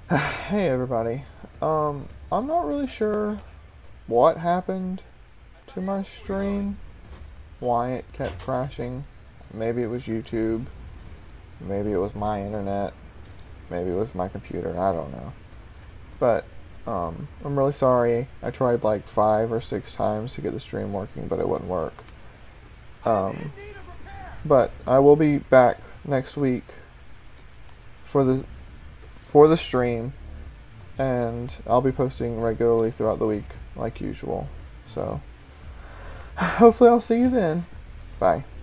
Hey everybody. I'm not really sure what happened to my stream, why it kept crashing. Maybe it was YouTube, maybe it was my internet, maybe it was my computer, I don't know. But I'm really sorry. I tried like 5 or 6 times to get the stream working, but it wouldn't work. Um, but I will be back next week for the stream, and I'll be posting regularly throughout the week like usual. So hopefully I'll see you then. Bye.